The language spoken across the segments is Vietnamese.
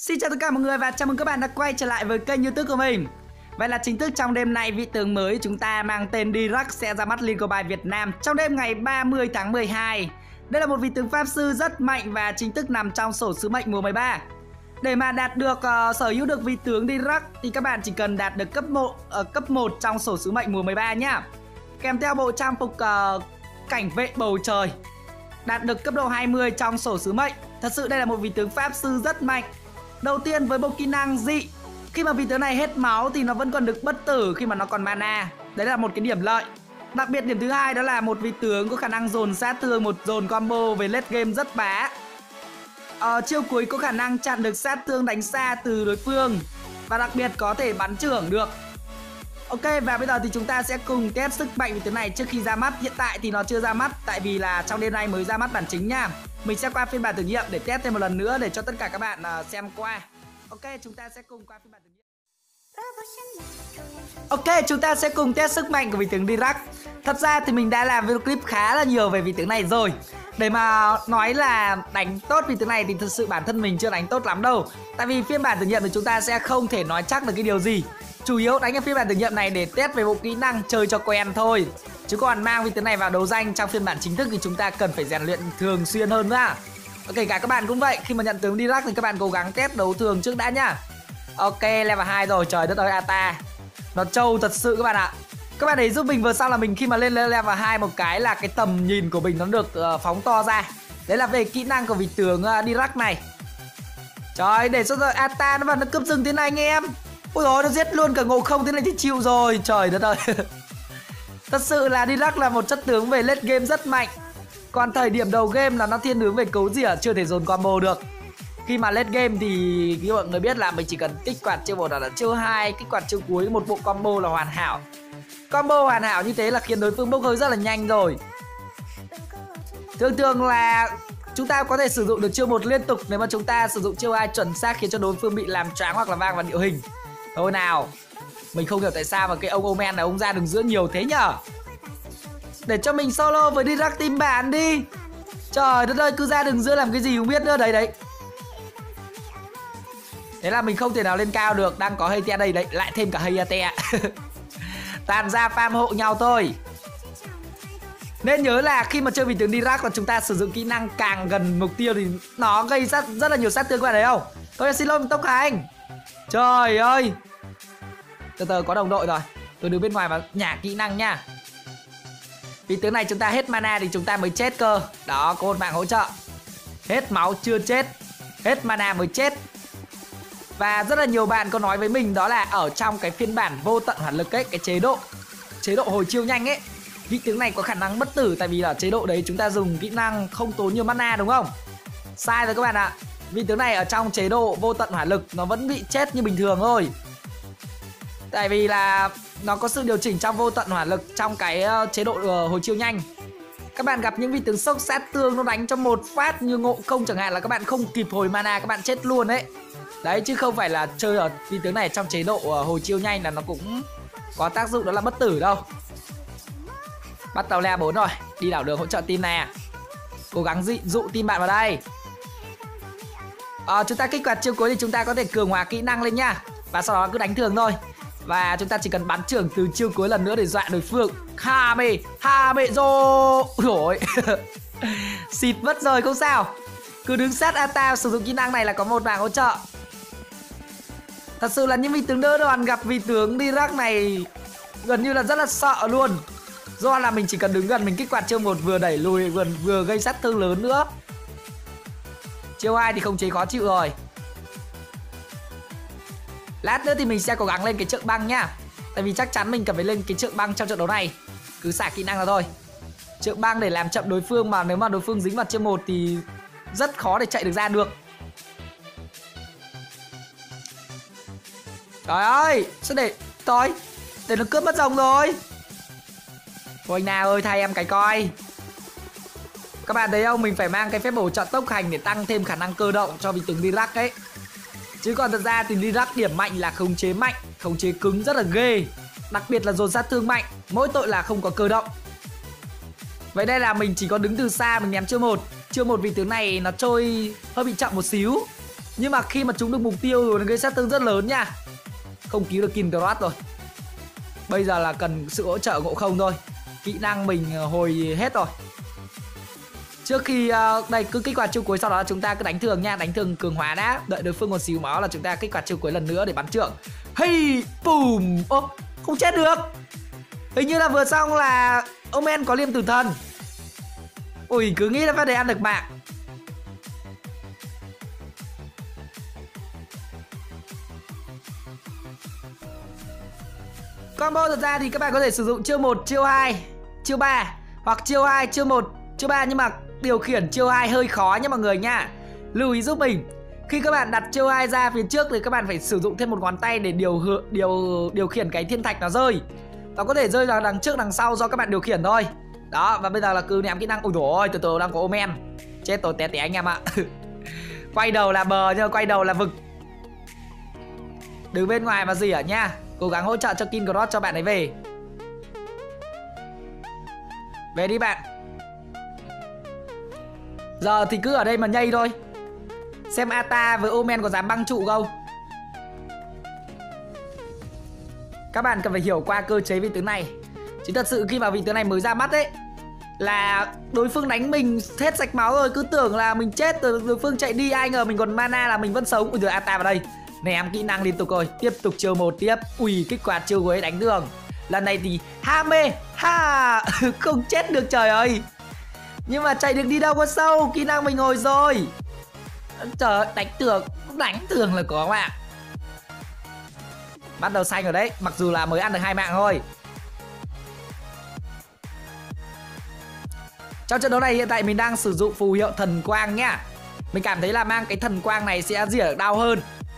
Xin chào tất cả mọi người và chào mừng các bạn đã quay trở lại với kênh YouTube của mình. Vậy là chính thức trong đêm nay, vị tướng mới chúng ta mang tên Dirac sẽ ra mắt Liên Cầu Bài Việt Nam trong đêm ngày 30 tháng 12. Đây là một vị tướng pháp sư rất mạnh và chính thức nằm trong sổ sứ mệnh mùa 13. Để mà đạt được sở hữu được vị tướng Dirac thì các bạn chỉ cần đạt được cấp 1 trong sổ sứ mệnh mùa 13 nhá. Kèm theo bộ trang phục cảnh vệ bầu trời, đạt được cấp độ 20 trong sổ sứ mệnh. Thật sự đây là một vị tướng pháp sư rất mạnh. Đầu tiên với bộ kỹ năng dị, khi mà vị tướng này hết máu thì nó vẫn còn được bất tử khi mà nó còn mana. Đấy là một cái điểm lợi. Đặc biệt điểm thứ hai đó là một vị tướng có khả năng dồn sát thương, một dồn combo về late game rất bá. Chiêu cuối có khả năng chặn được sát thương đánh xa từ đối phương và đặc biệt có thể bắn trưởng được. Ok, và bây giờ thì chúng ta sẽ cùng test sức mạnh vị tướng này trước khi ra mắt. Hiện tại thì nó chưa ra mắt tại vì là trong đêm nay mới ra mắt bản chính nha. Mình sẽ qua phiên bản thử nghiệm để test thêm một lần nữa để cho tất cả các bạn xem qua. Ok, chúng ta sẽ cùng qua phiên bản thử nghiệm. Ok, chúng ta sẽ cùng test sức mạnh của vị tướng Dirac. Thật ra thì mình đã làm video clip khá là nhiều về vị tướng này rồi. Để mà nói là đánh tốt vị tướng này thì thật sự bản thân mình chưa đánh tốt lắm đâu. Tại vì phiên bản thử nghiệm thì chúng ta sẽ không thể nói chắc được cái điều gì. Chủ yếu đánh ở phiên bản thử nghiệm này để test về bộ kỹ năng chơi cho quen thôi. Chứ còn mang vị tướng này vào đấu danh trong phiên bản chính thức thì chúng ta cần phải rèn luyện thường xuyên hơn nữa. Kể cả các bạn cũng vậy, khi mà nhận tướng Dirac thì các bạn cố gắng test đấu thường trước đã nhá. Ok, level 2 rồi, trời đất ơi Ata. Nó trâu thật sự các bạn ạ. Các bạn thấy giúp mình vừa sau là mình khi mà lên level 2 một cái là cái tầm nhìn của mình nó được phóng to ra. Đấy là về kỹ năng của vị tướng Dirac này. Trời, để cho rồi Ata nó vào nó cướp rừng thế này anh em. Ôi dồi, nó giết luôn cả Ngộ Không thế này thì chịu rồi. Trời đất ơi. Thật sự là Dirac là một chất tướng về late game rất mạnh. Còn thời điểm đầu game là nó thiên hướng về cấu rỉa, chưa thể dồn combo được. Khi mà late game thì như mọi người biết là mình chỉ cần kích hoạt chiêu 1 là chiêu 2, kích hoạt chiêu cuối, một bộ combo là hoàn hảo. Combo hoàn hảo như thế là khiến đối phương bốc hơi rất là nhanh rồi. Thường là chúng ta có thể sử dụng được chiêu 1 liên tục nếu mà chúng ta sử dụng chiêu 2 chuẩn xác khiến cho đối phương bị làm choáng hoặc là vang vào địa hình. Thôi nào, mình không hiểu tại sao mà cái ông Omen này ông ra đường giữa nhiều thế nhở. Để cho mình solo với Dirac team bạn đi. Trời đất ơi, cứ ra đường giữa làm cái gì không biết nữa. Đấy. Thế là mình không thể nào lên cao được. Đang có Heitea đây đấy, lại thêm cả Heitea. Tàn ra farm hộ nhau thôi. Nên nhớ là khi mà chơi vị tướng Dirac là chúng ta sử dụng kỹ năng càng gần mục tiêu thì nó gây rất là nhiều sát thương, các bạn thấy không? Tôi xin lỗi mình tốc hành. Trời ơi. Từ từ có đồng đội rồi. Tôi đứng bên ngoài và nhả kỹ năng nha. Vị tướng này chúng ta hết mana thì chúng ta mới chết cơ. Đó, có một mạng hỗ trợ. Hết máu chưa chết, hết mana mới chết. Và rất là nhiều bạn có nói với mình đó là ở trong cái phiên bản vô tận hỏa lực ấy, cái chế độ hồi chiêu nhanh ấy, vị tướng này có khả năng bất tử. Tại vì ở chế độ đấy chúng ta dùng kỹ năng không tốn nhiều mana đúng không? Sai rồi các bạn ạ. Vị tướng này ở trong chế độ vô tận hỏa lực nó vẫn bị chết như bình thường thôi. Tại vì là nó có sự điều chỉnh trong vô tận hỏa lực trong cái chế độ hồi chiêu nhanh. Các bạn gặp những vị tướng sốc sát thương nó đánh cho một phát như Ngộ Không chẳng hạn là các bạn không kịp hồi mana các bạn chết luôn đấy. Đấy, chứ không phải là chơi ở vị tướng này trong chế độ hồi chiêu nhanh là nó cũng có tác dụng đó là bất tử đâu. Bắt tàu level 4 rồi, đi đảo đường hỗ trợ team này. Cố gắng dụ team bạn vào đây. Chúng ta kích hoạt chiêu cuối thì chúng ta có thể cường hóa kỹ năng lên nha. Và sau đó cứ đánh thường thôi. Và chúng ta chỉ cần bắn trưởng từ chiêu cuối lần nữa để dọa đối phương. Hame rồi. Ôi xịt mất rồi, không sao. Cứ đứng sát Ata sử dụng kỹ năng này là có một bảng hỗ trợ. Thật sự là những vị tướng đỡ đoàn gặp vị tướng Dirac này gần như là rất là sợ luôn. Do là mình chỉ cần đứng gần mình kích hoạt chiêu 1 vừa đẩy lùi vừa gây sát thương lớn nữa. Chiêu 2 thì không chế khó chịu rồi. Lát nữa thì mình sẽ cố gắng lên cái trượng băng nhá. Tại vì chắc chắn mình cần phải lên cái trượng băng trong trận đấu này. Cứ xả kỹ năng ra thôi. Trượng băng để làm chậm đối phương, mà nếu mà đối phương dính vào chiêu 1 thì rất khó để chạy được ra được. Trời ơi, sao để nó cướp mất rồng rồi. Thôi anh nào ơi, thay em cái coi. Các bạn thấy không, mình phải mang cái phép bổ trợ tốc hành để tăng thêm khả năng cơ động cho vị tướng Dirac ấy. Chứ còn thật ra thì Dirac điểm mạnh là khống chế mạnh, khống chế cứng rất là ghê. Đặc biệt là dồn sát thương mạnh, mỗi tội là không có cơ động. Vậy đây là mình chỉ có đứng từ xa mình ném chiêu 1. Chiêu 1 vị tướng này nó trôi hơi bị chậm một xíu. Nhưng mà khi mà trúng được mục tiêu rồi nó gây sát thương rất lớn nha. Không cứu được Kindred rồi. Bây giờ là cần sự hỗ trợ Ngộ Không thôi. Kỹ năng mình hồi hết rồi. Trước khi đây cứ kích hoạt chiêu cuối, sau đó chúng ta cứ đánh thường nha, đánh thường cường hóa đã, đợi đối phương một xíu máu là chúng ta kích hoạt chiêu cuối lần nữa để bắn trưởng. Hey, boom. Ô, không chết được. Hình như là vừa xong là Omen có liêm tử thần. Ui, cứ nghĩ là phát đấy ăn được mạng. Combo thật ra thì các bạn có thể sử dụng chiêu 1, chiêu 2, chiêu 3 hoặc chiêu 2, chiêu 1, chiêu 3, nhưng mà điều khiển chiêu 2 hơi khó nha mọi người nha. Lưu ý giúp mình. Khi các bạn đặt chiêu 2 ra phía trước thì các bạn phải sử dụng thêm một ngón tay để điều khiển cái thiên thạch nó rơi. Nó có thể rơi vào đằng trước đằng sau do các bạn điều khiển thôi. Đó, và bây giờ là cứ ném kỹ năng. Ôi dồi ôi, từ từ đang có Omen. Chết tôi té té anh em ạ. Quay đầu là bờ nhưng mà quay đầu là vực. Đứng bên ngoài và rỉa nha. Cố gắng hỗ trợ cho Kindred cho bạn ấy về. Về đi bạn. Giờ thì cứ ở đây mà nhây thôi. Xem Ata với Omen có dám băng trụ không. Các bạn cần phải hiểu qua cơ chế vị tướng này. Chứ thật sự khi mà vị tướng này mới ra mắt ấy, là đối phương đánh mình hết sạch máu rồi, cứ tưởng là mình chết rồi, đối phương chạy đi, ai ngờ mình còn mana là mình vẫn sống. Ui giời, Ata vào đây ném kỹ năng liên tục rồi. Tiếp tục chiêu 1 tiếp. Ui, kích hoạt chiêu cuối đánh đường. Lần này thì Hame ha. Không chết được trời ơi. Nhưng mà chạy được đi đâu có sâu. Kỹ năng mình hồi rồi. Trời ơi, đánh tường là có bạn. Bắt đầu xanh rồi đấy. Mặc dù là mới ăn được 2 mạng thôi. Trong trận đấu này hiện tại mình đang sử dụng phù hiệu thần quang nhá. Mình cảm thấy là mang cái thần quang này sẽ rỉa đau hơn.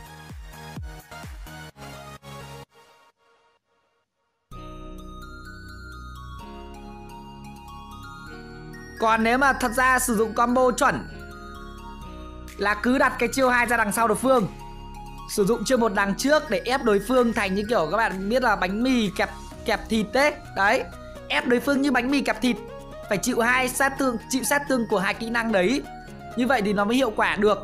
Còn nếu mà thật ra sử dụng combo chuẩn là cứ đặt cái chiêu 2 ra đằng sau đối phương, sử dụng chiêu 1 đằng trước để ép đối phương thành như kiểu các bạn biết là bánh mì kẹp thịt đấy. Đấy, ép đối phương như bánh mì kẹp thịt, phải chịu sát thương của hai kỹ năng đấy. Như vậy thì nó mới hiệu quả được.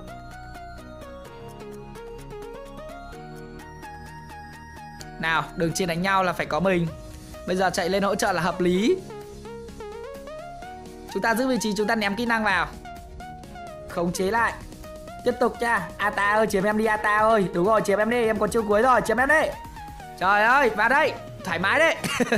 Nào, đường trên đánh nhau là phải có mình. Bây giờ chạy lên hỗ trợ là hợp lý. Chúng ta giữ vị trí, chúng ta ném kỹ năng vào, khống chế lại. Tiếp tục nha. Ata ơi, chiếm em đi Ata ơi. Đúng rồi, chiếm em đi, em có chiêu cuối rồi, chiếm em đi. Trời ơi, vào đây, thoải mái đấy.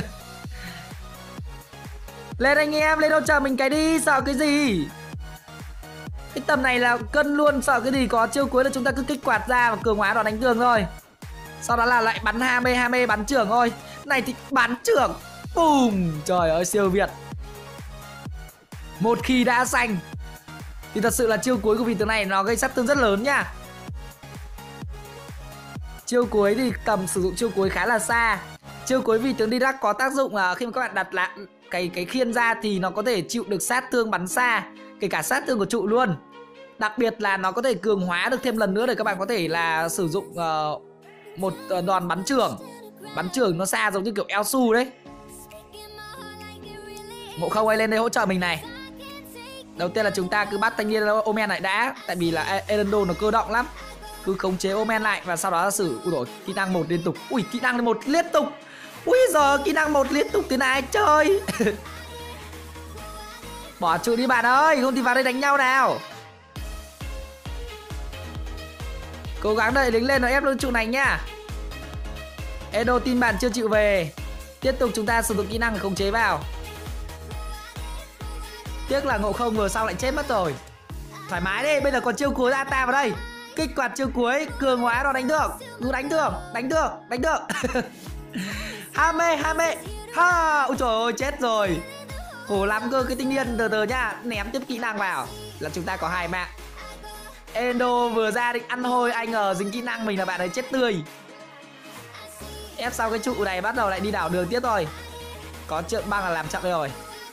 Lên anh em, lên đâu chờ mình cái đi, sợ cái gì. Cái tầm này là cân luôn, sợ cái gì. Có chiêu cuối là chúng ta cứ kích quạt ra và cường hóa nó đánh tường thôi. Sau đó là lại bắn Hame bắn trưởng thôi. Này thì bắn trưởng. Boom. Trời ơi, siêu Việt. Một khi đã xanh thì thật sự là chiêu cuối của vị tướng này nó gây sát thương rất lớn nha. Chiêu cuối thì tầm sử dụng chiêu cuối khá là xa. Chiêu cuối vị tướng Dirac có tác dụng là khi mà các bạn đặt lại cái khiên ra thì nó có thể chịu được sát thương bắn xa, kể cả sát thương của trụ luôn. Đặc biệt là nó có thể cường hóa được thêm lần nữa để các bạn có thể là sử dụng một đòn bắn trưởng. Bắn trưởng nó xa giống như kiểu Elsu đấy. Ngộ Không ơi, lên đây hỗ trợ mình này. Đầu tiên là chúng ta cứ bắt thanh niên Omen lại đã. Tại vì là Erendo nó cơ động lắm. Cứ khống chế Omen lại và sau đó là sử kỹ năng 1 liên tục. Ui, kỹ năng 1 liên tục. Ui giời, kỹ năng 1 liên tục thế này chơi. Bỏ trụ đi bạn ơi, không thì vào đây đánh nhau nào. Cố gắng đợi lính lên nó ép lên trụ này nhá. Edo tin bạn chưa chịu về. Tiếp tục chúng ta sử dụng kỹ năng để khống chế vào. Tiếc là Ngộ Không vừa xong lại chết mất rồi. Thoải mái đi, bây giờ còn chiêu cuối Ata vào đây. Kích hoạt chiêu cuối, cường hóa nó đánh được. Cứ đánh được. Hame ha. Ôi trời ơi, chết rồi. Khổ lắm cơ, cái tinh niên từ từ nhá. Ném tiếp kỹ năng vào là chúng ta có 2 mạng. Endo vừa ra định ăn hôi, ai ngờ dính kỹ năng mình là bạn ấy chết tươi. Ép sau cái trụ này bắt đầu lại đi đảo đường tiếp rồi. Có trượng băng là làm chậm rồi.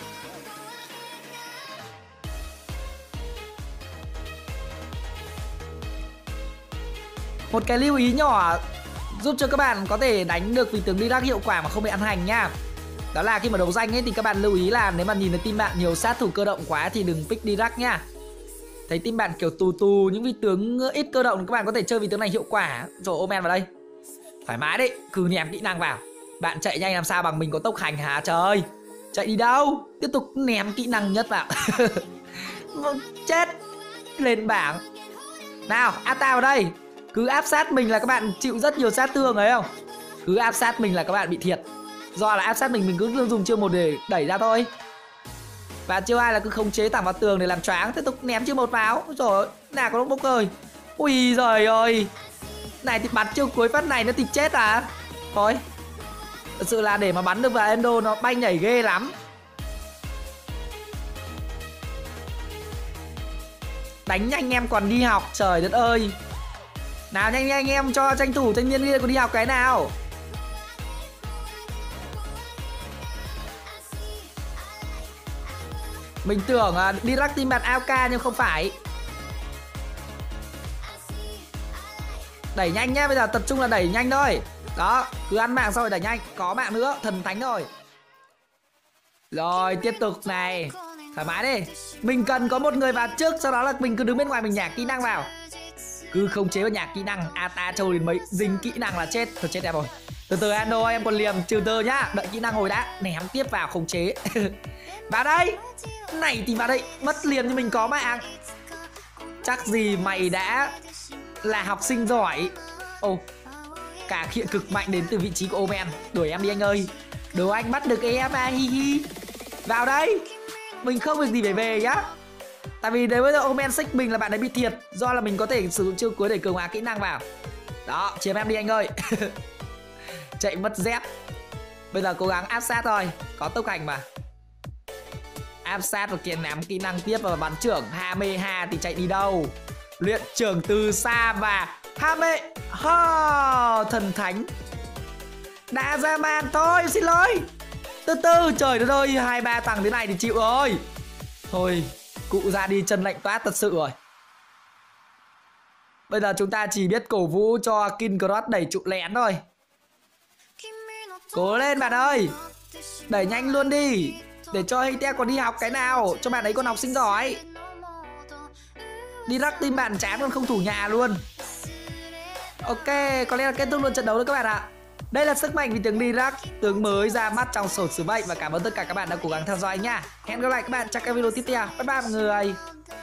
Một cái lưu ý nhỏ giúp cho các bạn có thể đánh được vị tướng Dirac hiệu quả mà không bị ăn hành nha. Đó là khi mà đấu danh ấy thì các bạn lưu ý là nếu mà nhìn thấy team bạn nhiều sát thủ cơ động quá thì đừng pick Dirac nha. Thấy team bạn kiểu tù tù, những vị tướng ít cơ động, các bạn có thể chơi vị tướng này hiệu quả. Rồi Omen vào đây. Thoải mái đấy, cứ ném kỹ năng vào. Bạn chạy nhanh làm sao bằng mình có tốc hành hả trời. Chạy đi đâu, tiếp tục ném kỹ năng nhất vào. Chết. Lên bảng. Nào, Ata vào đây. Cứ áp sát mình là các bạn chịu rất nhiều sát thương ấy không? Cứ áp sát mình là các bạn bị thiệt. Do là áp sát mình cứ dùng chiêu 1 để đẩy ra thôi. Và chiêu 2 là cứ khống chế thẳng vào tường để làm choáng. Tiếp tục ném chiêu 1 vào. Ôi trời ơi, nào có bốc rồi. Ui giời ơi. Này thì bắn chiêu cuối phát này nó thì chết à. Thôi. Thật sự là để mà bắn được vào Endo nó bay nhảy ghê lắm. Đánh nhanh em còn đi học, trời đất ơi. Nào nhanh nhanh em cho tranh thủ thanh niên kia còn đi học cái nào. Mình tưởng đi rắc team bạn AOK nhưng không phải. Đẩy nhanh nhá, bây giờ tập trung là đẩy nhanh thôi. Đó, cứ ăn mạng xong rồi đẩy nhanh. Có mạng nữa, thần thánh rồi. Rồi, tiếp tục này. Thoải mái đi. Mình cần có một người vào trước, sau đó là mình cứ đứng bên ngoài mình nhả kỹ năng vào. Cứ không chế vào nhạc kỹ năng. Ata trâu đến mấy dính kỹ năng là chết. Thôi chết em rồi. Từ từ Ando em còn liềm trừ tơ nhá. Đợi kỹ năng hồi đã. Ném tiếp vào không chế. Vào đây. Này thì vào đây. Mất liềm như mình có mạng. Chắc gì mày đã là học sinh giỏi. Ồ, cả hiện cực mạnh đến từ vị trí của Omen. Đuổi em đi anh ơi. Đồ anh bắt được em à, hi hi. Vào đây. Mình không việc gì phải về nhá. Tại vì nếu bây giờ Omen xích mình là bạn ấy bị thiệt. Do là mình có thể sử dụng chiêu cuối để cường hóa kỹ năng vào. Đó, chiếm em đi anh ơi. Chạy mất dép. Bây giờ cố gắng áp sát thôi. Có tốc hành mà. Áp sát và kiện ném kỹ năng tiếp và bắn trưởng. Hameha thì chạy đi đâu. Luyện trưởng từ xa và Hame ho, thần thánh. Đã ra màn thôi, xin lỗi. Từ từ, trời đất ơi, 2-3 thằng thế này thì chịu rồi. Thôi, cụ ra đi chân lạnh toát thật sự rồi. Bây giờ chúng ta chỉ biết cổ vũ cho King Cross đẩy trụ lén thôi. Cố lên bạn ơi. Đẩy nhanh luôn đi. Để cho Heitea còn đi học cái nào. Cho bạn ấy còn học sinh giỏi. Đi rắc team bạn chán luôn, không thủ nhà luôn. Ok, có lẽ là kết thúc luôn trận đấu rồi các bạn ạ. Đây là sức mạnh vì tướng Dirac, tướng mới ra mắt trong sổ sứ mệnh. Và cảm ơn tất cả các bạn đã cố gắng theo dõi nha. Hẹn gặp lại các bạn trong các video tiếp theo. Bye bye mọi người.